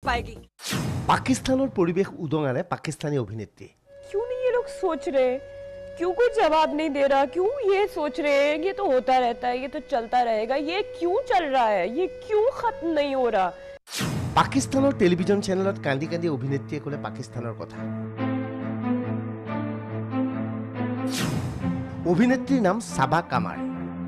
पाएगी। पाकिस्तानर परिवेश उदंगारे पाकिस्तानी अभिनेत्री। क्यों नहीं ये लोग सोच रहे, क्यों कोई जवाब नहीं दे रहा, क्यों ये सोच रहे हैं ये तो होता रहता है, ये तो चलता रहेगा, ये क्यों चल रहा है, ये क्यों खत्म नहीं हो रहा। पाकिस्तानर टेलिविजन चैनलत कांदी कांदी अभिनेत्रीये कले पाकिस्तानर कथा। अभिनेत्रीर नाम साबा कामार।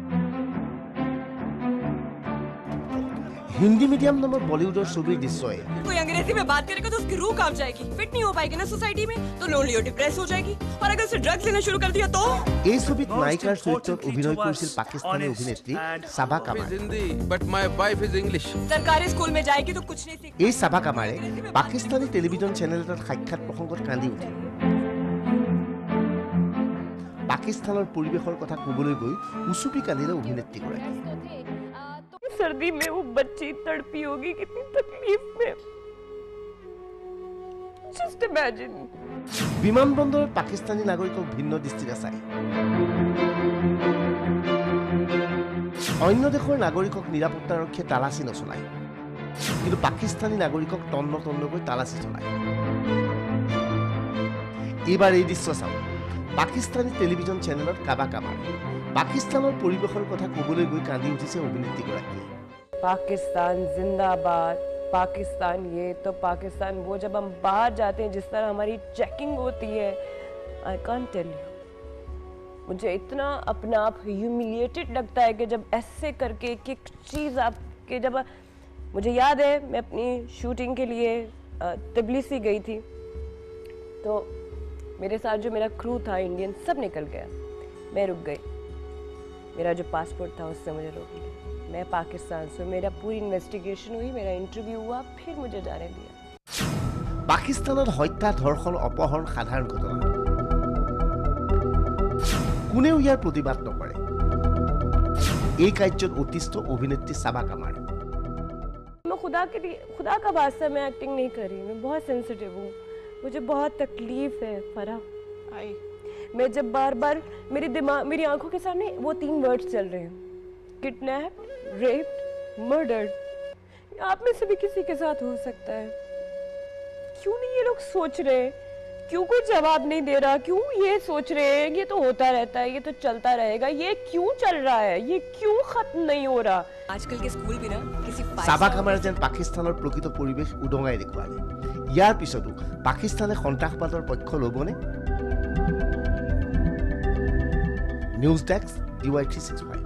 हिंदी मीडियम नामर बॉलीवुडर छबिर दृश्य। कोई अंग्रेजी में बात करेगा तो उसकी रूह कांप जाएगी, फिट नहीं हो पाएगी ना सोसाइटी में, तो लोनली और डिप्रेस हो जाएगी। और अगर उसे ड्रग्स लेना शुरू कर दिया तो এই ছবিত নায়িকাৰ চৰিত্ৰত অভিনয় কৰিছিল পাকিস্তানী অভিনেত্ৰী Saba Qamar. But my wife is English. सरकारी स्कूल में जाएगी तो कुछ नहीं सीखेगी। এই সাবা কামাৰে পাকিস্তানী টেলিভিজন চেনেল এটাত সাক্ষাৎ প্ৰসংগত কান্দি উঠিল। পাকিস্তানৰ পৰিৱেশৰ কথা ক'বলৈ গৈ উচুপি কান্দিলে অভিনেত্ৰীগৰাকী। सर्दी में वो बच्ची तड़पी होगी कितनी तकलीफ में, जस्ट इमेजिन। বিমানবন্দৰত পাকিস্তানী নাগৰিকক ভিন্ন দৃষ্টিৰে চাই অন্য দেশৰ নাগৰিকক নিৰাপত্তাৰক্ষীয়ে তালাচী নচলায়, কিন্তু পাকিস্তানী নাগৰিকক তন্ন তন্নকৈ তালাচী চলায়। এইবাৰ এই দৃশ্য চাওক পাকিস্তানী টেলিভিজন চেনেলত কাবা কামাৰ। পাকিস্তানৰ পৰিৱেশৰ কথা ক'বলৈ গৈ কান্দি উঠিছে অভিনেত্ৰীগৰাকীয়ে। पाकिस्तान जिंदाबाद, पाकिस्तान ये तो पाकिस्तान वो, जब हम बाहर जाते हैं जिस तरह हमारी चेकिंग होती है, आई कांट टेल यू। मुझे इतना अपना आप ह्यूमिलिएटेड लगता है कि जब ऐसे करके एक एक चीज़ आपके, जब मुझे याद है मैं अपनी शूटिंग के लिए तबलीसी गई थी, तो मेरे साथ जो मेरा क्रू था इंडियन सब निकल गया, मैं रुक गई। मेरा जो पासपोर्ट था उससे मुझे रोक लिया। मैं पाकिस्तान से, मेरा पूरी इन्वेस्टिगेशन हुई, मेरा इंटरव्यू हुआ, फिर मुझे जाने दिया। পাকিস্তানত হত্যা ধৰ্ষণ অপহৰণ সাধাৰণ ঘটনা, কোনেও ইয়াৰ প্ৰতিবাদ নকৰে। এই কাৰ্যত অতিষ্ঠ অভিনেত্ৰী সাবা কামাৰ। मैं खुदा के लिए, खुदा का वास्ता मैं एक्टिंग नहीं कर रही, मैं बहुत सेंसिटिव हूँ, मुझे बहुत तकलीफ है फराह। मैं जब बार बार मेरे दिमाग, मेरी आंखों के सामने वो 3 वर्ड्स चल रहे हैं, किडनैप, रेप्ड, मर्डर्ड। आप में से भी किसी के साथ हो सकता है। क्यों नहीं ये लोग सोच रहे, क्यों कोई जवाब नहीं दे रहा, क्यों ये सोच रहे हैं ये तो होता रहता है, ये तो चलता रहेगा, ये क्यों चल रहा है, ये क्यों खत्म नहीं हो रहा। आजकल के स्कूल भी ना किसी সাবা কামাৰে যেন পাকিস্তানৰ প্ৰকৃত পৰিৱেশ উদঙাই দেখুৱালে। ইয়াৰ পিছতো পাকিস্তানে সন্ত্ৰাসবাদৰ পক্ষ ল'বনে? News desk DY365।